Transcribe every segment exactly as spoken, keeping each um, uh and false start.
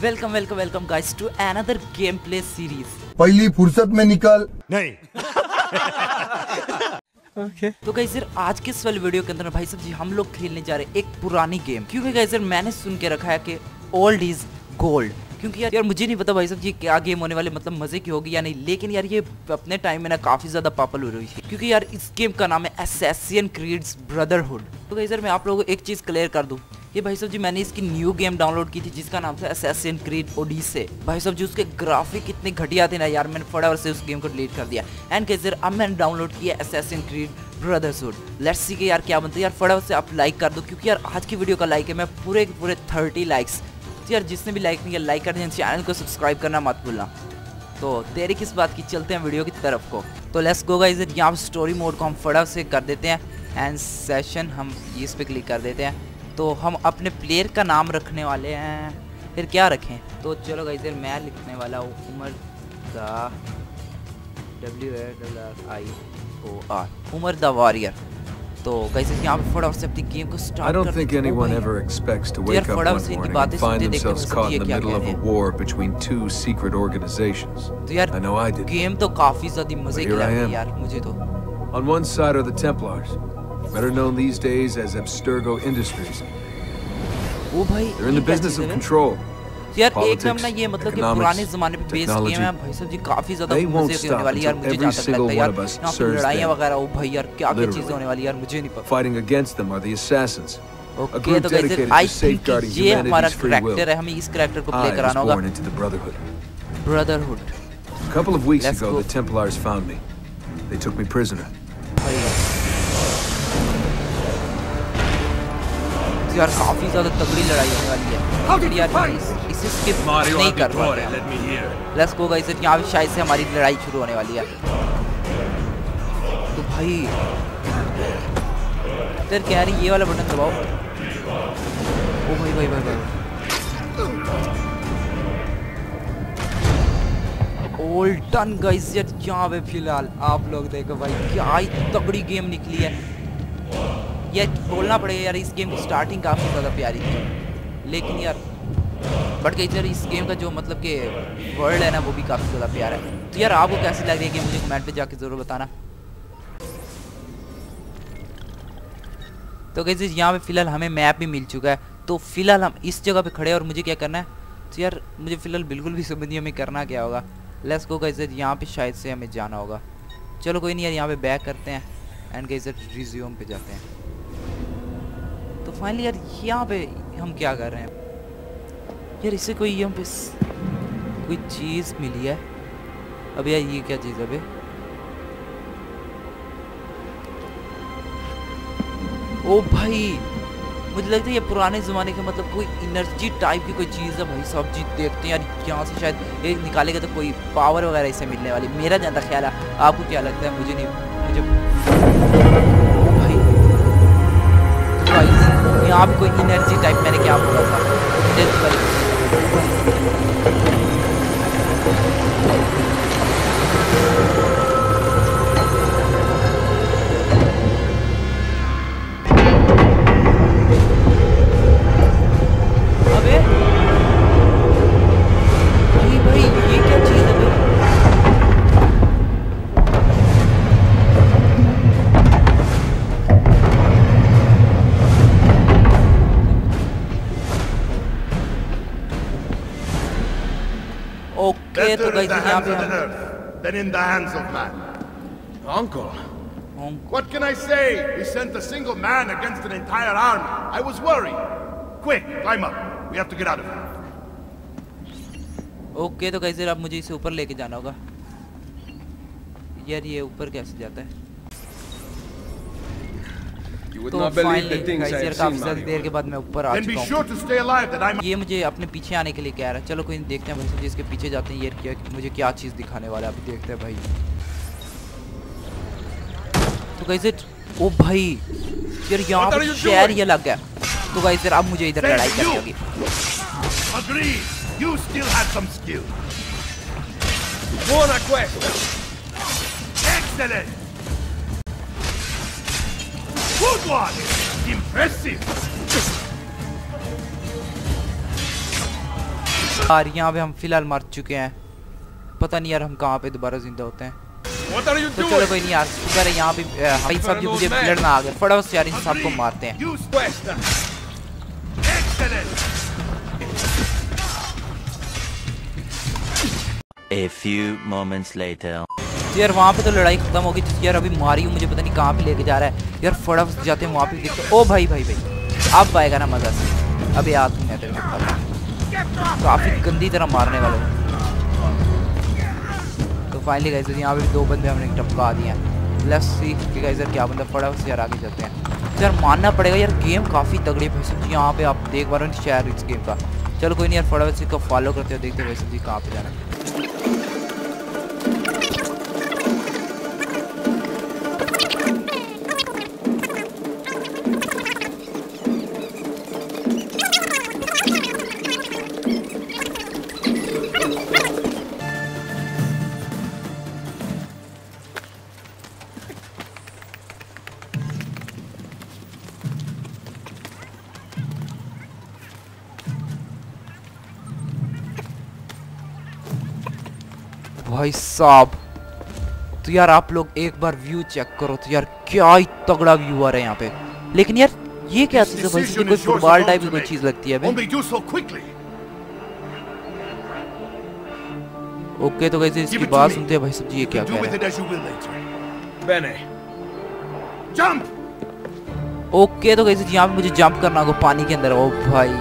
Welcome welcome welcome guys to another game play series. पहली फुर्सत में निकल नहीं। okay. तो गाइस यार आज के इस वाले वीडियो के अंदर भाई साहब जी हम लोग खेलने जा रहे हैं एक पुरानी गेम, क्योंकि गाइस यार मैंने सुन के रखा है कि ओल्ड इज गोल्ड। क्योंकि यार यार मुझे नहीं पता भाई साहब जी क्या गेम होने वाले, मतलब मजे की होगी या नहीं, लेकिन यार ये अपने टाइम में ना काफी ज्यादा पॉपुलर हुई थी, क्योंकि यार इस गेम का नाम है असैसिन क्रीड ब्रदरहुड। तो गाइस यार मैं आप लोगों को एक चीज क्लियर कर दूं, ये भाई साहब जी मैंने इसकी न्यू गेम डाउनलोड की थी जिसका नाम था असैसिन क्रीड ओडिसे। भाई साहब जी उसके ग्राफिक इतने घटिया थे ना यार, मैंने फटाफट से उस गेम को डिलीट कर दिया। एंड गाइस यार अब मैंने डाउनलोड किया assassin creed brotherhood. Let's see के यार क्या बनता है यार, फटाफट से आप लाइक कर दो, क्योंकि यार आज की वीडियो का लाइक है मैं पूरे पूरे थर्टी लाइक्स। तो यार जिसने भी लाइक नहीं किया लाइक कर दें, चैनल को सब्सक्राइब करना मत भूलना। तो तेरी किस बात की, चलते हैं वीडियो की तरफ को। तो लेट्स गो गाइस, यहाँ स्टोरी मोड को हम फटाफट से कर देते हैं एंड सेशन हम इस पे क्लिक कर देते हैं। तो हम अपने प्लेयर का नाम रखने वाले हैं, फिर क्या रखें, तो चलो गाइस यार मैं लिखने वाला हूँ Umar the W A I O R Umar the warrior. तो गाइस यहाँ पे फटाफट से अपनी गेम को start I don't think anyone ever expects to wake up one morning and find themselves caught in the middle of a war between two secret organizations. तो यार I know I did. Game तो काफी ज्यादा मजे की लग रही है यार मुझे तो। On one side are the Templars, better known these days as Abstergo Industries. ओ भाई They're in the business of control. यार एक नाम ना ये मतलब कि पुराने जमाने पे बेस गेम है भाई साहब जी, काफी ज्यादा मजे की होने वाली यार मुझे जहाँ तक लगता है यार। यहाँ पे लड़ाइयाँ वगैरह ओ भाई यार क्या क्या चीजें होने वाली यार मुझे नहीं पता। Fighting against them are the assassins. Okay तो गाइस आई थिंक ये हमारा कैरेक्टर है, हमें इस कैरेक्टर को प्ले कराना होगा। Brotherhood. A couple of weeks ago the Templars found me. They took me prisoner. यार काफी ज्यादा तगड़ी लड़ाई होने वाली है यार, इसे स्किप नहीं कर पाते। लेट्स गो गाइस, यहाँ भी शायद से हमारी लड़ाई शुरू होने वाली है। तो भाई फिर क्या यार ये वाला बटन दबाओ। ओ भाई भाई भाई भाई ऑल डन गाइस यार, यहाँ पे फिलहाल आप लोग देखो भाई क्या ही तगड़ी गेम निकली है। यार बोलना पड़ेगा यार इस गेम की स्टार्टिंग काफ़ी ज़्यादा प्यारी थी, लेकिन यार बट कई यार इस गेम का जो मतलब कि वर्ल्ड है ना वो भी काफ़ी ज़्यादा प्यारा है। तो यार आपको कैसी लग रही है गेम मुझे कमेंट पे जाके ज़रूर बताना। तो कैसे यहाँ पे फिलहाल हमें मैप भी मिल चुका है, तो फिलहाल हम इस जगह पे खड़े हैं और मुझे क्या करना है, तो यार मुझे फिलहाल बिल्कुल भी समझ नहीं हमें करना क्या होगा। लेट्स गो गाइस, यहाँ पे शायद से हमें जाना होगा। चलो कोई नहीं यार, यहाँ पे बैक करते हैं एंड गाइस रिज्यूम पे जाते हैं। तो फाइनली यार यहाँ पे हम क्या कर रहे हैं यार, इसे कोई यहाँ पे कोई चीज़ मिली है। अब यार ये क्या चीज़ है अबे, ओ भाई मुझे लगता है ये पुराने ज़माने के मतलब कोई एनर्जी टाइप की कोई चीज़ है भाई साहब जी। देखते हैं यार यहाँ से शायद ये निकालेगा तो कोई पावर वगैरह इसे मिलने वाली, मेरा ज़्यादा ख्याल है। आपको क्या लगता है? मुझे नहीं मुझे ओ भाई यहाँ पे कोई एनर्जी टाइप, मैंने क्या बोला था एनर्जी वाली। अबे भाई भाई ये क्या चीज है भाई? ओके तो गाइस यहाँ पे हम Then in the hands of man. Uncle. What can I say? We sent a single man against an entire army. I was worried. Quick, climb up. We have to get out of here. Okay तो guys अब मुझे इसे ऊपर लेके जाना होगा। यार ये ऊपर कैसे जाता है? तो फाइनली गाइस यार काफी ज्यादा देर के बाद मैं ऊपर आ चुका हूँ। ये मुझे अपने पीछे आने के लिए कह रहा है। चलो कोई नहीं, देखते हैं भाई इसके पीछे जाते हैं। यार क्या मुझे क्या चीज़ दिखाने वाला है अभी देखते हैं भाई। तो गाइस ओ भाई यार यहाँ पर शहर ये लग गया। तो गाइस यार अब मुझे इधर लड़ाई करनी होगी। You still have some skill. Buona questa. Excellent. Good one. Impressive. यार यहाँ पे हम फिलहाल मर चुके हैं, पता नहीं यार हम कहाँ पे दोबारा जिंदा होते हैं। तो चलो कोई नहीं यार, शुक्र है यहाँ पे भाई सब जो मुझे लड़ना आ गया, फटाफट से यार इन सबको मारते हैं। A few moments later. यार वहाँ पे तो लड़ाई खत्म हो गई यार, अभी मारी हूँ मुझे पता नहीं कहाँ पे लेके जा रहा है यार। फटाफट जाते हैं वहाँ पे देखते। ओ भाई भाई भाई अब आएगा ना मजा से। अबे यार तुम तेरे काफी गंदी तरह मारने वाले हो। तो फाइनली गाइस यहाँ पे दो बंदे हमने टपका दिए हैं। लेट्स सी कि गाइस क्या बंदा, फटाफट से यार आगे चलते हैं। यार मानना पड़ेगा यार गेम काफी तगड़ी है भाई। यहाँ पे आप देख पा रहे हो शेयर इस गेम का। चलो कोई नहीं यार, फटाफट से इसको फॉलो करते हो, देखते भाई जी कहाँ पे जाना है। भाई साहब तो यार आप लोग एक बार व्यू चेक करो तो यार क्या ही तगड़ा व्यू आ रहा है यहाँ पे। लेकिन यार ये क्या चीज है भाई, ये कोई फुटबॉल टाइप की कोई चीज लगती है बे। ओके तो गाइस इसकी बात सुनते हैं भाई सब जी, ये क्या कह रहे हैं। ओके तो गाइस यहाँ पे मुझे जंप करना होगा पानी के अंदर। ओ भाई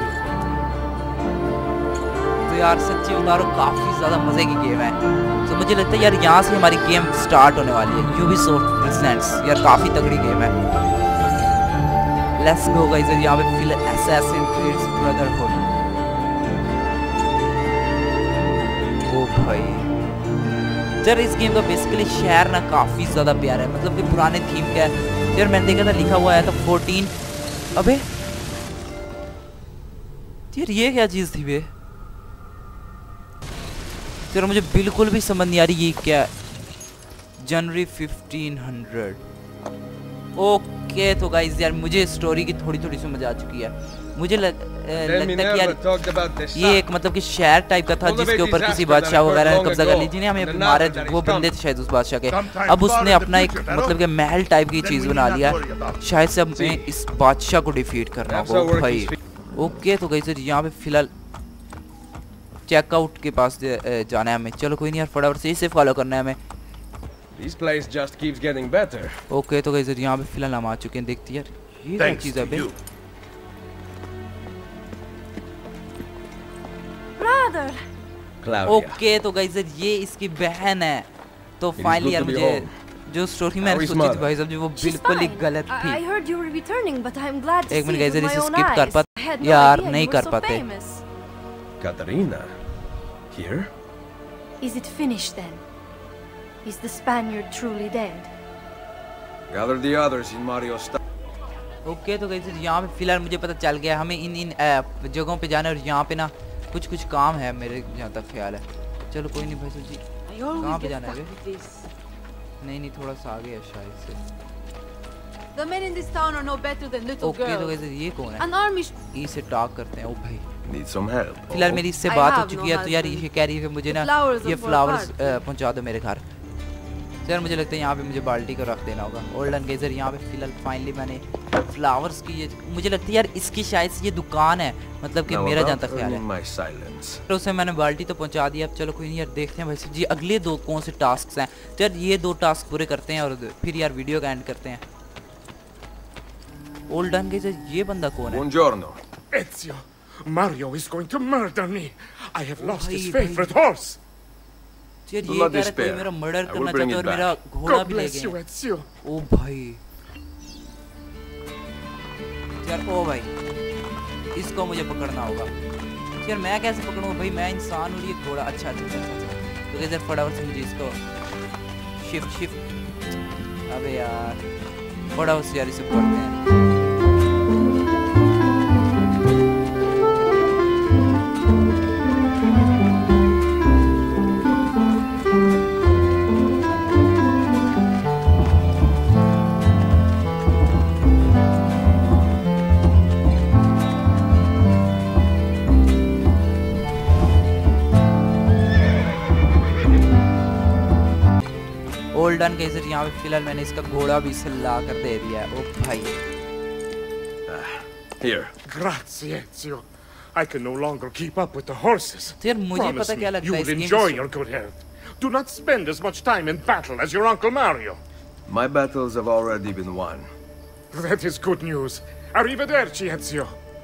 तो यार सच्ची बता रहा हूँ काफी ज्यादा मजे की गेम है। तो मुझे लगता है यार यहाँ से हमारी गेम स्टार्ट होने वाली है। यूबीसॉफ्ट प्रेजेंट्स यार काफी तगड़ी गेम है। लेट्स गो गाइस यहाँ पे feel assassin creed brotherhood. Oh भाई यार इस गेम का बेसिकली शहर ना काफी ज्यादा प्यारा है, मतलब कि पुराने थीम का है यार। मैंने देखा था लिखा हुआ है था फोर्टीन। अबे यार ये क्या चीज थी बे यार, मुझे बिल्कुल भी समझ नहीं आ रही ये क्या। January fifteen hundred. ओके तो गाइस यार मुझे स्टोरी की थोड़ी थोड़ी समझ आ चुकी है। मुझे लग, लगता है कि यार ये एक मतलब कि शहर टाइप का था जिसके ऊपर किसी बादशाह वगैरह ने कब्जा कर ली, जिन्हें हमें मारे वो बंदे थे शायद उस बादशाह के। अब उसने अपना एक मतलब कि महल टाइप की चीज बना लिया, शायद से अब हमें इस बादशाह को डिफीट करना होगा भाई। ओके तो गाइस यहाँ पे फिलहाल चेकआउट के पास जाना है हमें। चलो कोई नहीं यार, फटाफट से इसे फॉलो करना है हमें। This place just keeps getting better. Okay तो गाइस यहाँ पे फिलहाल हम आ चुके हैं। देखती यार ये क्या चीज है बे। Brother. ओके तो गाइस ये इसकी बहन है। तो फाइनली यार मुझे जो स्टोरी मैंने सोची थी भाई साहब जी वो बिल्कुल ही गलत थी। I heard you were returning, but I'm glad to see एक minute you guys with my इसे own स्किप कर eyes. पाते I had no यार idea नहीं you were कर so पाते। famous. Katarina, here? Is it finished then? Is the Spaniard truly dead? Gather the others in Mario's stuff. Okay तो guys यहाँ पे फिलहाल मुझे पता चल गया हमें इन इन जगहों पे जाना है और यहाँ पे ना कुछ कुछ काम है मेरे जहाँ तक ख्याल है। चलो कोई नहीं भाई साहब जी कहाँ पे जाना है बे? नहीं नहीं थोड़ा सा आगे है शायद से। The men in this town are no better than little okay तो girls. गाइस ये कौन है? An army. इसे टॉक करते हैं। ओ भाई Need some help. फिलहाल मेरी इससे I बात हो have चुकी no है तो यार husband. ये कह रही है कि मुझे ना flowers ये are for फ्लावर्स party. पहुंचा दो मेरे घर। तो यार मुझे लगता है यहाँ पे मुझे बाल्टी को रख देना होगा। ओल्डन गेजर यहाँ पे फिलहाल फाइनली मैंने फ्लावर्स की ये मुझे लगता है यार इसकी शायद से ये दुकान है, मतलब कि Now मेरा जहाँ about तक ख्याल है। earning my silence. तो उसे मैंने बाल्टी तो पहुंचा दिया। अब चलो कोई नहीं यार देखते हैं भाई साहब जी अगले दो कौन से टास्क हैं। तो यार ये दो टास्क पूरे करते हैं और फिर यार वीडियो का एंड करते हैं। ओल्डन गेजर ये बंदा कौन है? Buongiorno. Ezio, Mario is going to murder me. I have lost भाई, his भाई। favorite horse. यार Do ये not कह रहा है कोई despair. मेरा मर्डर I will करना bring चाहता है it और मेरा back. घोड़ा God भी ले bless you, गए। Ezio. ओ भाई यार ओ भाई इसको मुझे पकड़ना होगा। यार मैं कैसे पकड़ूंगा भाई, मैं इंसान हूँ ये घोड़ा। अच्छा अच्छा अच्छा अच्छा तो इधर फटाफट से मुझे इसको शिफ्ट शिफ्ट अबे यार फटाफट से यार इसे पकड़ते हैं। All done guys. यहाँ पे फिलहाल मैंने इसका घोड़ा भी ला कर दे दिया है। ओ भाई Here. Grazie, Ezio. I can no longer keep up with the horses. तो यार मुझे Promise पता me क्या लगता you है will इस enjoy game your good health. Do not spend as much time in battle as your Uncle Mario. My battles have already been won. That is good news. Arrivederci, Ezio.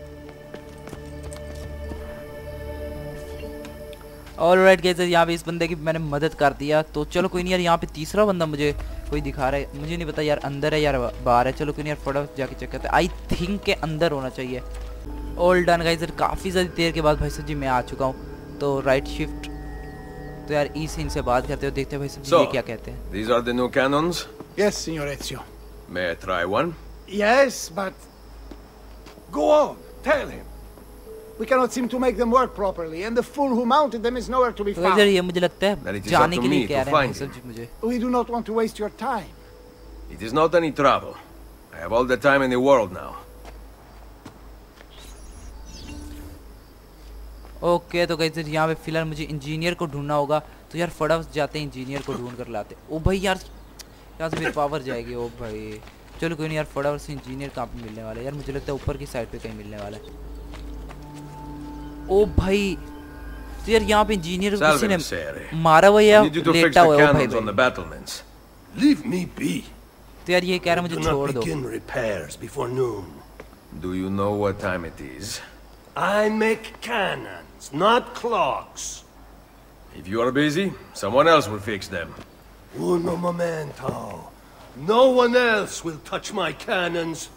Alright guys, यहाँ पे इस बंदे की मैंने मदद कर दिया। तो चलो कोई नहीं यार, यहाँ पे तीसरा बंदा मुझे कोई दिखा रहा है, मुझे नहीं पता यार अंदर है यार बाहर है। चलो कोई नहीं यार, फटाफट जाके चेक करते हैं। आई थिंक के अंदर होना चाहिए। ऑल डन गाइस, काफ़ी ज़्यादा देर के बाद भाई साहब जी मैं आ चुका हूँ। तो राइट शिफ्ट, तो यार ई सीन से बात करते हो, देखते हैं भाई साहब जी ये क्या कहते हैं। These are the new cannons? Yes, Signor Ezio. May I try one? Yes, but go on. Tell him. We cannot seem to make them work properly, and the fool who mounted them is nowhere to be तो found. यार ये मुझे लगता है जाने के लिए कह रहे हैं भाई साहब जी मुझे। We do not want to waste your time. It is not any trouble. I have all the time in the world now. Okay तो गाइस यहाँ पे फिलहाल मुझे इंजीनियर को ढूंढना होगा। तो यार फटाफट जाते हैं इंजीनियर को ढूंढ कर लाते। ओ भाई यार यहाँ से फिर पावर जाएगी। ओ भाई चलो कोई नहीं यार, फटाफट से इंजीनियर कहाँ पे मिलने वाला है यार, मुझे लगता है ऊपर की साइड पे कहीं मिलने वाला है। ओ भाई तो यार यहाँ पे इंजीनियर को किसी ने मारा हुआ या लेटा हुआ है। ओ भाई भाई Leave me be. तो यार ये कह रहा मुझे छोड़ दो। Begin repairs before noon. Do you know what time it is? I make cannons, not clocks. If you are busy, someone else will fix them. Uno momento. No one else will touch my cannons.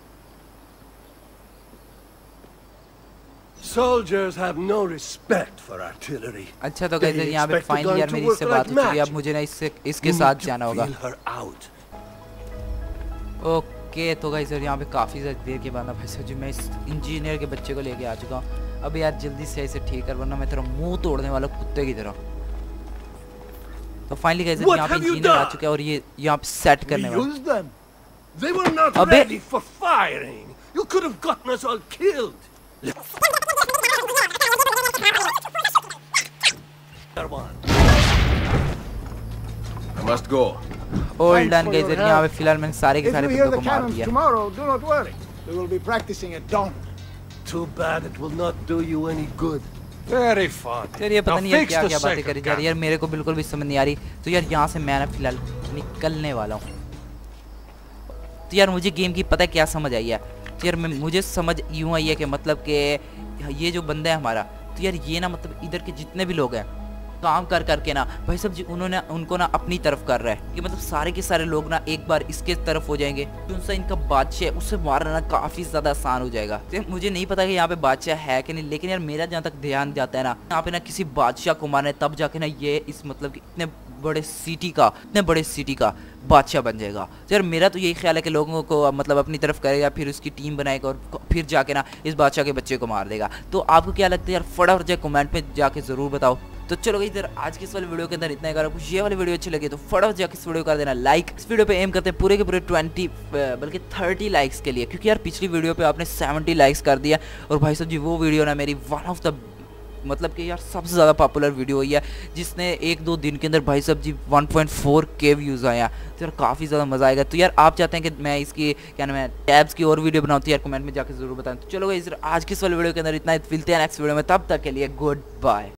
Soldiers have no respect for artillery. अच्छा तो guys यहाँ पे finally यार मेरी इससे बात हो चुकी है। अब मुझे ना इससे इसके साथ जाना होगा। ओके तो गाइस यहाँ पे काफ़ी ज़्यादा देर के बाद भाई साहब जी मैं इस इंजीनियर के बच्चे को लेके आ चुका हूँ। अब यार जल्दी से इसे ठीक कर, वरना मैं तेरा मुंह तोड़ने वाला कुत्ते की तरह। तो फाइनली गाइस यहाँ पे इंजीनियर आ चुका है और ये यहाँ पे सेट करने वाला। They were not ready for firing. You could have gotten us all killed. I must go. All done guys, यहाँ पे फिलहाल मैंने सारे के सारे बंदों को मार दिया। Tomorrow, do not worry. We will be practicing at dawn. Too bad it will not do you any good. Very fun. यार ये पता नहीं यार क्या क्या बातें करी जा रही है यार, मेरे को बिल्कुल भी समझ नहीं आ रही। तो यार यहाँ से मैं ना फिलहाल निकलने वाला हूँ। तो यार मुझे गेम की पता है क्या समझ आई है। तो यार मैं मुझे समझ यूँ आई है कि मतलब कि ये जो बंदा है हमारा, तो यार ये ना मतलब इधर के जितने भी लोग हैं काम कर करके ना भाई साहब जी उन्होंने उनको ना अपनी तरफ कर रहा है कि मतलब सारे के सारे लोग ना एक बार इसके तरफ हो जाएंगे। जो सा इनका बादशाह है उससे मारना ना काफ़ी ज़्यादा आसान हो जाएगा। तो मुझे नहीं पता कि यहाँ पे बादशाह है कि नहीं, लेकिन यार मेरा जहाँ तक ध्यान जाता है ना यहाँ पे ना किसी बादशाह को मारना है तब जाके ना ये इस मतलब कि इतने बड़े सिटी का इतने बड़े सिटी का बादशाह बन जाएगा। तो यार मेरा तो यही ख्याल है कि लोगों को मतलब अपनी तरफ करेगा, फिर उसकी टीम बनाएगा और फिर जाके ना इस बादशाह के बच्चे को मार देगा। तो आपको क्या लगता है यार, फटाफट जाए कमेंट में जाके ज़रूर बताओ। तो चलो गाइस इधर आज के इस वाले वीडियो के अंदर इतना ही। अगर आपको ये वाली वीडियो अच्छी लगी तो फटाफट जाके इस वीडियो कर देना लाइक। इस वीडियो पे एम करते हैं पूरे के पूरे ट्वेंटी बल्कि थर्टी लाइक्स के लिए, क्योंकि यार पिछली वीडियो पे आपने सेवेंटी लाइक्स कर दिया और भाई साहब जी वो वीडियो ना मेरी वन ऑफ द मतलब कि यार सबसे ज़्यादा पॉपुलर वीडियो हुई है, जिसने एक दो दिन के अंदर भाई साहब जी one point four K views आए हैं। तो यार काफ़ी ज़्यादा मज़ा आएगा। तो यार आप चाहते हैं कि मैं इसकी क्या नाम है टैब्स की और वीडियो बनाऊँ तो यार कमेंट में जाकर जरूर बताएं। तो चलो गाइस आज की इस वाले वीडियो के अंदर इतना ही, मिलते हैं नेक्स्ट वीडियो में, तब तक के लिए गुड बाय।